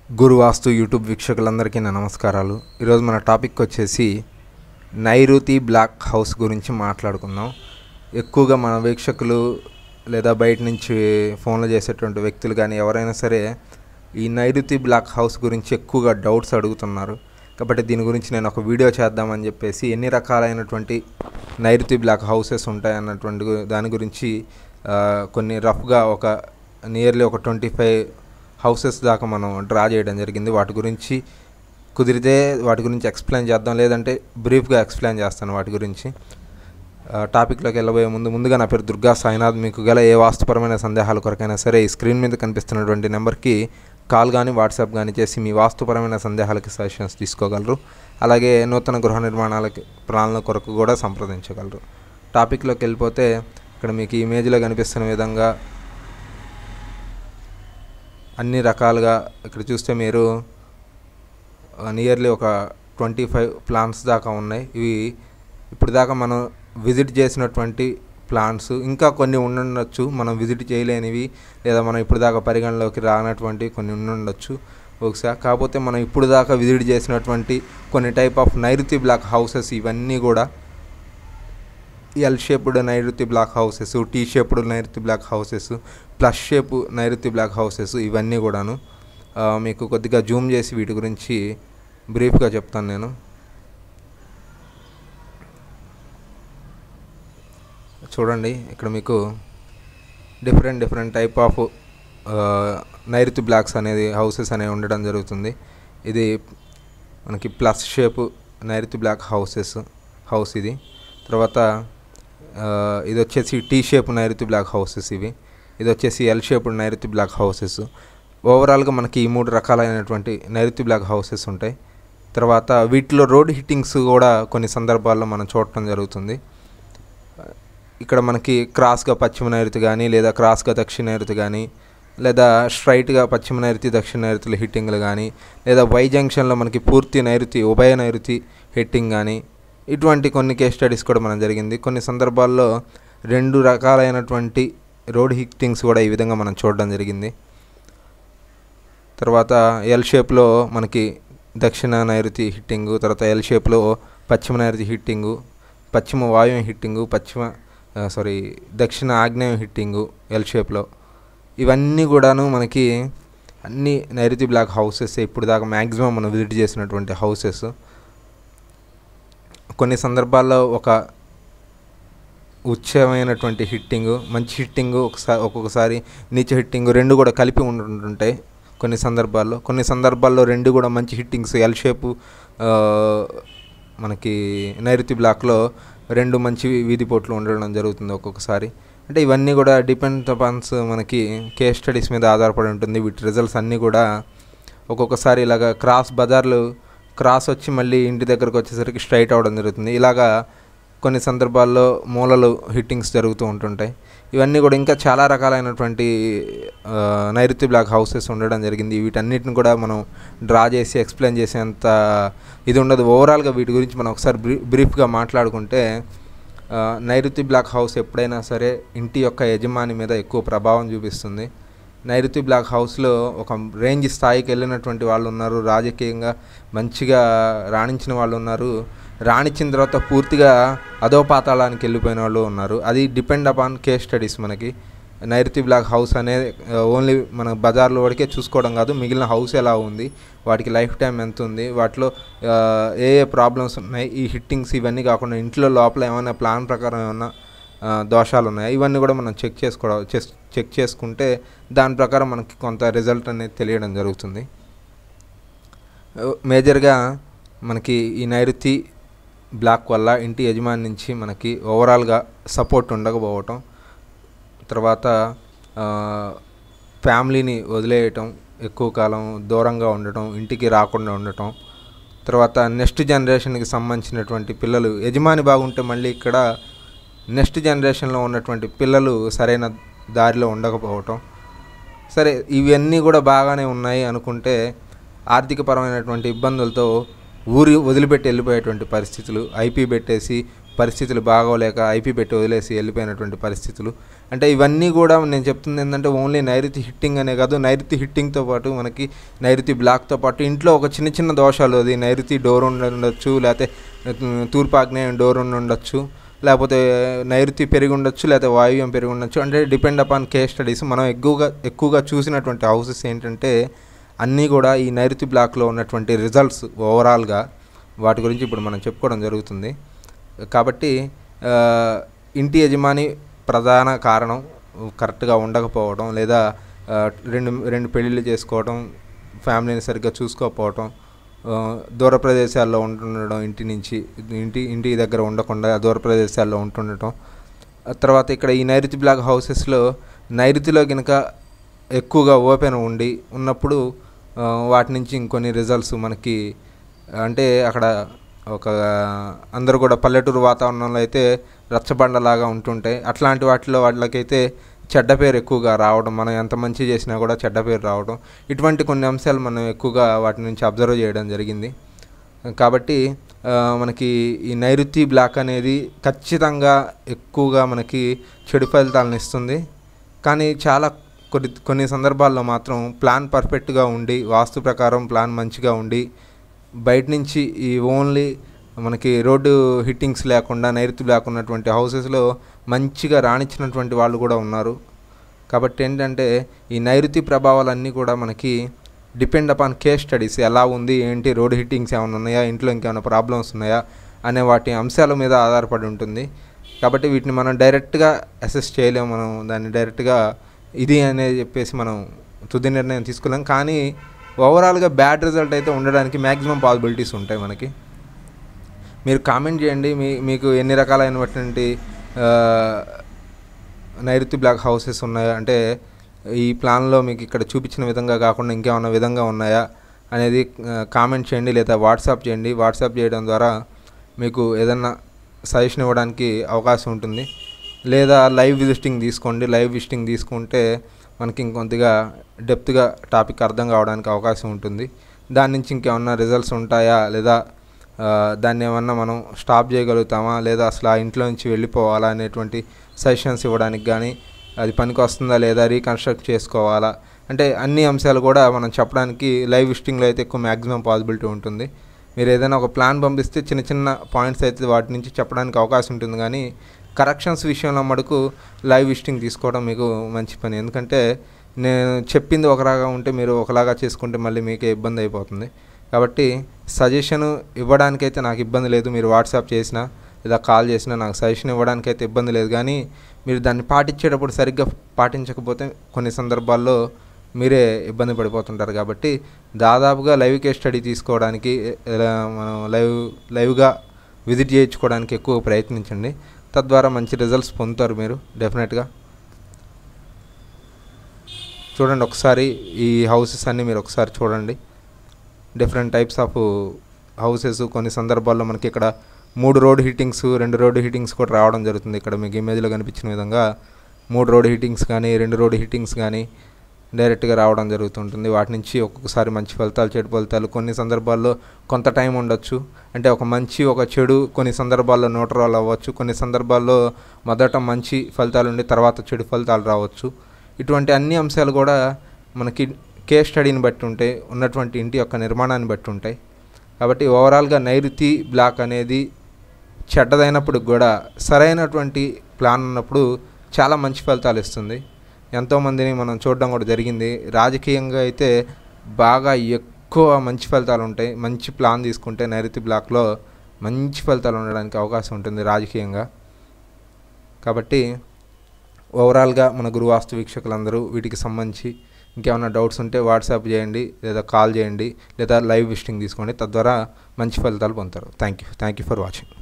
గురు వాస్తు YouTube వీక్షకులందరికీ నా నమస్కారాలు. ఈరోజు మన టాపిక్ వచ్చేసి నైరుతి బ్లాక్ హౌస్ గురించి మాట్లాడుకుందాం. ఎక్కువగా మన వీక్షకులు లేదా బయట నుంచి ఫోన్లు చేసేటువంటి వ్యక్తులు కానీ ఎవరైనా సరే ఈ నైరుతి బ్లాక్ హౌస్ గురించి ఎక్కువగా డౌట్స్ అడుగుతున్నారు. కాబట్టి దీని గురించి నేను ఒక వీడియో చేద్దామని చెప్పేసి ఎన్ని రకాలైనటువంటి నైరుతి బ్లాక్ హౌసెస్ ఉంటాయన్నటువంటి దాని గురించి కొన్ని రఫ్గా ఒక నియర్లీ ఒక 25 హౌసెస్ దాకా మనం డ్రా చేయడం జరిగింది. వాటి గురించి కుదిరితే వాటి గురించి ఎక్స్ప్లెయిన్ చేద్దాం, లేదంటే బ్రీఫ్గా ఎక్స్ప్లెయిన్ చేస్తాను వాటి గురించి. టాపిక్లోకి వెళ్ళబోయే ముందుగా నా పేరు దుర్గా సాయినాథ్. మీకు గల ఏ వాస్తుపరమైన సందేహాల కొరకైనా సరే ఈ స్క్రీన్ మీద కనిపిస్తున్నటువంటి నెంబర్కి కాల్ కానీ వాట్సాప్ కానీ చేసి మీ వాస్తుపరమైన సందేహాలకి సజెషన్స్ తీసుకోగలరు. అలాగే నూతన గృహ నిర్మాణాలకి ప్లాన్ల కొరకు కూడా సంప్రదించగలరు. టాపిక్లోకి వెళ్ళిపోతే ఇక్కడ మీకు ఈ ఇమేజ్లో కనిపిస్తున్న విధంగా అన్ని రకాలుగా ఇక్కడ చూస్తే మీరు నియర్లీ ఒక 25 ప్లాన్స్ దాకా ఉన్నాయి. ఇవి ఇప్పుడు దాకా మనం విజిట్ చేసినటువంటి ప్లాన్స్, ఇంకా కొన్ని ఉండొచ్చు మనం విజిట్ చేయలేనివి, లేదా మనం ఇప్పుడు దాకా పరిగణలోకి రానటువంటి కొన్ని ఉండొచ్చు ఒకసారి. కాకపోతే మనం ఇప్పుడు దాకా విజిట్ చేసినటువంటి కొన్ని టైప్ ఆఫ్ నైరుతి బ్లాక్ హౌసెస్ ఇవన్నీ కూడా ఎల్ షేప్డ్ నైరుతి బ్లాక్ హౌసెస్, టీ షేప్డ్ నైరుతి బ్లాక్ హౌసెస్, ప్లస్ షేప్ నైరుతి బ్లాక్ హౌసెస్ ఇవన్నీ కూడాను మీకు కొద్దిగా జూమ్ చేసి వీటి గురించి బ్రీఫ్గా చెప్తాను నేను. చూడండి, ఇక్కడ మీకు డిఫరెంట్ టైప్ ఆఫ్ నైరుతి బ్లాక్స్ అనేది హౌసెస్ అనేవి ఉండడం జరుగుతుంది. ఇది మనకి ప్లస్ షేప్ నైరుతి బ్లాక్ హౌస్ ఇది. తర్వాత ఇది వచ్చేసి టీ షేప్ నైరుతి బ్లాక్ హౌసెస్ ఇది వచ్చేసి ఎల్ షేప్ నైరుతి బ్లాక్ హౌసెస్. ఓవరాల్గా మనకి ఈ 3 రకాలైనటువంటి నైరుతి బ్లాక్ హౌసెస్ ఉంటాయి. తర్వాత వీటిలో రోడ్ హిట్టింగ్స్ కూడా కొన్ని సందర్భాల్లో మనం చూడటం జరుగుతుంది. ఇక్కడ మనకి క్రాస్గా పశ్చిమ నైరుతి కానీ, లేదా క్రాస్గా దక్షిణ నైరుతి కానీ, లేదా స్ట్రైట్గా పశ్చిమ నైరుతి దక్షిణ నైరుతుల హిట్టింగ్లు కానీ, లేదా వై జంక్షన్లో మనకి పూర్తి నైరుతి ఉభయ నైరుతి హిట్టింగ్ కానీ, ఇటువంటి కొన్ని కేస్ స్టడీస్ కూడా మనం జరిగింది. కొన్ని సందర్భాల్లో 2 రకాలైనటువంటి రోడ్ హిట్టింగ్స్ కూడా ఈ విధంగా మనం చూడడం జరిగింది. తర్వాత ఎల్ షేప్లో మనకి దక్షిణ నైరుతి హిట్టింగు, తర్వాత ఎల్ షేప్లో పశ్చిమ నైరుతి హిట్టింగు, పశ్చిమ వాయువ్యం హిట్టింగు, దక్షిణ ఆగ్నేయం హిట్టింగు ఎల్ షేప్లో. ఇవన్నీ కూడాను మనకి అన్ని నైరుతి బ్లాక్ హౌసెస్ ఇప్పుడు దాకా మ్యాక్సిమం మనం విజిట్ చేసినటువంటి హౌసెస్. కొన్ని సందర్భాల్లో ఒక ఉచ్చమైనటువంటి హిట్టింగు, మంచి హిట్టింగు, ఒక్కొక్కసారి నీచ హిట్టింగు 2 కూడా కలిపి ఉంటుంటాయి కొన్ని సందర్భాల్లో 2 కూడా మంచి హిట్టింగ్స్ ఎల్ షేపు మనకి నైరుతి బ్లాక్లో 2 మంచి వీధిపోట్లు ఉండడం జరుగుతుంది ఒక్కొక్కసారి. అంటే ఇవన్నీ కూడా డిపెండ్ అపాన్స్ మనకి కేస్ స్టడీస్ మీద ఆధారపడి ఉంటుంది. వీటి రిజల్ట్స్ అన్నీ కూడా ఒక్కొక్కసారి ఇలాగ క్రాస్ వచ్చి మళ్ళీ ఇంటి దగ్గరకు వచ్చేసరికి స్ట్రైట్ అవ్వడం జరుగుతుంది. ఇలాగా కొన్ని సందర్భాల్లో మూలలు హిట్టింగ్స్ జరుగుతూ ఉంటుంటాయి. ఇవన్నీ కూడా ఇంకా చాలా రకాలైనటువంటి నైరుతి బ్లాక్ హౌసెస్ ఉండడం జరిగింది. వీటన్నిటిని కూడా మనం డ్రా చేసి ఎక్స్ప్లెయిన్ చేసేంత ఇది ఉండదు. ఓవరాల్గా వీటి గురించి మనం ఒకసారి బ్రీఫ్గా మాట్లాడుకుంటే, నైరుతి బ్లాక్ హౌస్ ఎప్పుడైనా సరే ఇంటి యొక్క యజమాని మీద ఎక్కువ ప్రభావం చూపిస్తుంది. నైరుతి బ్లాక్ హౌస్లో ఒక రేంజ్ స్థాయికి వెళ్ళినటువంటి వాళ్ళు ఉన్నారు, రాజకీయంగా మంచిగా రాణించిన వాళ్ళు ఉన్నారు, రాణించిన తర్వాత పూర్తిగా అధోపాతాళానికి వెళ్ళిపోయిన వాళ్ళు ఉన్నారు. అది డిపెండ్ అపాన్ కేస్ స్టడీస్. మనకి నైరుతి బ్లాక్ హౌస్ అనేది ఓన్లీ మన బజార్లో వరకే చూసుకోవడం కాదు, మిగిలిన హౌస్ ఎలా ఉంది, వాటికి లైఫ్ టైం ఎంత ఉంది, వాటిలో ఏ ప్రాబ్లమ్స్ ఉన్నాయి, ఈ హిట్టింగ్స్ ఇవన్నీ కాకుండా ఇంట్లో లోపల ఏమైనా ప్లాన్ ప్రకారం ఏమైనా దోషాలు ఉన్నాయి, ఇవన్నీ కూడా మనం చెక్ చేసుకుంటే దాని ప్రకారం మనకి కొంత రిజల్ట్ అనేది తెలియడం జరుగుతుంది. మేజర్గా మనకి ఈ నైరుతి బ్లాక్ వల్ల ఇంటి యజమాని నుంచి మనకి ఓవరాల్గా సపోర్ట్ ఉండకపోవటం, తర్వాత ఫ్యామిలీని వదిలేయటం, ఎక్కువ కాలం దూరంగా ఉండటం, ఇంటికి రాకుండా ఉండటం, తర్వాత నెక్స్ట్ జనరేషన్కి సంబంధించినటువంటి పిల్లలు యజమాని బాగుంటే మళ్ళీ ఇక్కడ నెక్స్ట్ జనరేషన్లో ఉన్నటువంటి పిల్లలు సరైన దారిలో ఉండకపోవటం. సరే, ఇవన్నీ కూడా బాగానే ఉన్నాయి అనుకుంటే ఆర్థికపరమైనటువంటి ఇబ్బందులతో ఊరి వదిలిపెట్టి వెళ్ళిపోయేటువంటి పరిస్థితులు, ఐపీ పెట్టేసి పరిస్థితులు బాగోలేక ఐపీ పెట్టి వదిలేసి వెళ్ళిపోయినటువంటి పరిస్థితులు. అంటే ఇవన్నీ కూడా నేను చెప్తుంది ఏంటంటే ఓన్లీ నైరుతి హిట్టింగ్ అనే కాదు, నైరుతి హిట్టింగ్తో పాటు మనకి నైరుతి బ్లాక్తో పాటు ఇంట్లో ఒక చిన్న చిన్న దోషాలు, అది నైరుతి డోర్ ఉండొచ్చు, లేకపోతే తూర్పు ఆగ్నేయం డోర్ ఉండొచ్చు, లేకపోతే నైరుతి పెరిగి ఉండొచ్చు, లేకపోతే వాయువ్యం పెరిగి ఉండొచ్చు. అంటే డిపెండ్ అపాన్ కేస్ స్టడీస్. మనం ఎక్కువగా చూసినటువంటి హౌసెస్ ఏంటంటే అన్నీ కూడా ఈ నైరుతి బ్లాక్లో ఉన్నటువంటి రిజల్ట్స్ ఓవరాల్గా వాటి గురించి ఇప్పుడు మనం చెప్పుకోవడం జరుగుతుంది. కాబట్టి ఇంటి యజమాని ప్రధాన కారణం కరెక్ట్గా ఉండకపోవడం, లేదా రెండు పెళ్ళిళ్ళు చేసుకోవడం, ఫ్యామిలీని సరిగ్గా చూసుకోకపోవడం, దూర ప్రదేశాల్లో ఉంటుండడం, ఇంటి దగ్గర ఉండకుండా దూర ప్రదేశాల్లో ఉంటుండటం. తర్వాత ఇక్కడ ఈ నైరుతి బ్లాక్ హౌసెస్లో నైరుతిలో కనుక ఎక్కువగా ఓపెన్ ఉన్నప్పుడు వాటి నుంచి ఇంకొన్ని రిజల్ట్స్ మనకి, అంటే అక్కడ ఒక అందరూ కూడా పల్లెటూరు వాతావరణంలో అయితే రచ్చబండలాగా ఉంటుంటాయి. అట్లాంటి వాళ్ళకైతే చెడ్డ పేరు ఎక్కువగా రావడం, మనం ఎంత మంచి చేసినా కూడా చెడ్డ పేరు రావడం, ఇటువంటి కొన్ని అంశాలు మనం ఎక్కువగా వాటి నుంచి అబ్జర్వ్ చేయడం జరిగింది. కాబట్టి మనకి ఈ నైరుతి బ్లాక్ అనేది ఖచ్చితంగా ఎక్కువగా మనకి చెడు ఫలితాలను ఇస్తుంది. కానీ కొన్ని సందర్భాల్లో మాత్రం ప్లాన్ పర్ఫెక్ట్గా ఉండి, వాస్తు ప్రకారం ప్లాన్ మంచిగా ఉండి, బయట నుంచి ఈ ఓన్లీ మనకి రోడ్డు హిట్టింగ్స్ లేకుండా నైరుతి బ్లాక్ ఉన్నటువంటి హౌసెస్లో మంచిగా రాణించినటువంటి వాళ్ళు కూడా ఉన్నారు. కాబట్టి ఏంటంటే ఈ నైరుతి ప్రభావాలన్నీ కూడా మనకి డిపెండ్ అపాన్ కేస్ స్టడీస్, ఎలా ఉంది ఏంటి, రోడ్ హిట్టింగ్స్ ఏమైనా ఉన్నాయా, ఇంట్లో ఇంకేమైనా ప్రాబ్లమ్స్ ఉన్నాయా అనే వాటి అంశాల మీద ఆధారపడి ఉంటుంది. కాబట్టి వీటిని మనం డైరెక్ట్గా అసెస్ చేయలేము. మనం దాన్ని డైరెక్ట్గా ఇది అనేది చెప్పేసి మనం తుది నిర్ణయం తీసుకోలేం. కానీ ఓవరాల్గా బ్యాడ్ రిజల్ట్ అయితే ఉండడానికి మ్యాక్సిమం పాసిబిలిటీస్ ఉంటాయి మనకి. మీరు కామెంట్ చేయండి, మీకు ఎన్ని రకాలైనటువంటి నైరుతి బ్లాక్ హౌసెస్ ఉన్నాయా, అంటే ఈ ప్లాన్లో మీకు ఇక్కడ చూపించిన విధంగా కాకుండా ఇంకేమైనా విధంగా ఉన్నాయా అనేది కామెంట్ చేయండి, లేదా వాట్సాప్ చేయండి. వాట్సాప్ చేయడం ద్వారా మీకు ఏదన్నా సజెషన్ ఇవ్వడానికి అవకాశం ఉంటుంది. లేదా లైవ్ విజిటింగ్ తీసుకోండి. లైవ్ విజిటింగ్ తీసుకుంటే మనకి ఇంకొంతగా డెప్త్గా టాపిక్ అర్థం కావడానికి అవకాశం ఉంటుంది. దాని నుంచి ఇంకేమన్నా రిజల్ట్స్ ఉంటాయా, లేదా దాన్ని ఏమన్నా మనం స్టాప్ చేయగలుగుతామా, లేదా అసలు ఆ ఇంట్లో నుంచి వెళ్ళిపోవాలా అనేటువంటి సజెషన్స్ ఇవ్వడానికి కానీ, అది పనికి వస్తుందా లేదా, రీకన్స్ట్రక్ట్ చేసుకోవాలా, అంటే అన్ని అంశాలు కూడా మనం చెప్పడానికి లైవ్ విజిటింగ్లో అయితే ఎక్కువ మ్యాక్సిమం పాసిబిలిటీ ఉంటుంది. మీరు ఏదైనా ఒక ప్లాన్ పంపిస్తే చిన్న చిన్న పాయింట్స్ అయితే వాటి నుంచి చెప్పడానికి అవకాశం ఉంటుంది. కానీ కరెక్షన్స్ విషయంలో మటుకు లైవ్ విజిటింగ్ తీసుకోవడం మీకు మంచి పని. ఎందుకంటే నేను చెప్పింది ఒకలాగా ఉంటే మీరు ఒకలాగా చేసుకుంటే మళ్ళీ మీకే ఇబ్బంది అయిపోతుంది. కాబట్టి సజెషన్ ఇవ్వడానికైతే నాకు ఇబ్బంది లేదు. మీరు వాట్సాప్ చేసినా లేదా కాల్ చేసినా నాకు సజెషన్ ఇవ్వడానికైతే ఇబ్బంది లేదు. కానీ మీరు దాన్ని పాటించేటప్పుడు సరిగ్గా పాటించకపోతే కొన్ని సందర్భాల్లో మీరే ఇబ్బంది పడిపోతుంటారు. కాబట్టి దాదాపుగా లైవ్ కేస్ స్టడీ తీసుకోవడానికి, మనం లైవ్గా విజిట్ చేయించుకోవడానికి ఎక్కువ ప్రయత్నించండి. తద్వారా మంచి రిజల్ట్స్ పొందుతారు మీరు డెఫినెట్గా. చూడండి ఒకసారి ఈ హౌసెస్ అన్నీ మీరు ఒకసారి చూడండి. Different types of houses. కొన్ని సందర్భాల్లో మనకి ఇక్కడ 3 రోడ్ హిట్టింగ్స్, 2 రోడ్ హిట్టింగ్స్ కూడా రావడం జరుగుతుంది. ఇక్కడ మీకు ఇమేజ్లో కనిపించిన విధంగా 3 రోడ్ హిట్టింగ్స్ కానీ 2 రోడ్ హిట్టింగ్స్ కానీ డైరెక్ట్గా రావడం జరుగుతుంటుంది. వాటి నుంచి ఒక్కొక్కసారి మంచి ఫలితాలు, చెడు ఫలితాలు, కొన్ని సందర్భాల్లో కొంత టైం ఉండొచ్చు. అంటే ఒక మంచి ఒక చెడు కొన్ని సందర్భాల్లో న్యూట్రల్ అవ్వచ్చు. కొన్ని సందర్భాల్లో మొదట మంచి ఫలితాలు ఉండి తర్వాత చెడు ఫలితాలు రావచ్చు. ఇటువంటి అన్ని అంశాలు కూడా మనకి కేస్ స్టడీని బట్టి ఉంటాయి, ఉన్నటువంటి ఇంటి యొక్క నిర్మాణాన్ని బట్టి ఉంటాయి. కాబట్టి ఓవరాల్గా నైరుతి బ్లాక్ అనేది చెడ్డదైనప్పుడు కూడా సరైనటువంటి ప్లాన్ ఉన్నప్పుడు చాలా మంచి ఫలితాలు ఇస్తుంది. ఎంతోమందిని మనం చూడడం కూడా జరిగింది. రాజకీయంగా అయితే బాగా ఎక్కువ మంచి ఫలితాలు ఉంటాయి. మంచి ప్లాన్ తీసుకుంటే నైరుతి బ్లాక్లో మంచి ఫలితాలు ఉండడానికి అవకాశం ఉంటుంది రాజకీయంగా. కాబట్టి ఓవరాల్గా మన గురువాస్తు వీక్షకులందరూ వీటికి సంబంధించి ఇంకేమైనా డౌట్స్ ఉంటే వాట్సాప్ చేయండి, లేదా కాల్ చేయండి, లేదా లైవ్ విజిటింగ్ తీసుకోండి. తద్వారా మంచి ఫలితాలు పొందుతారు. Thank you for watching.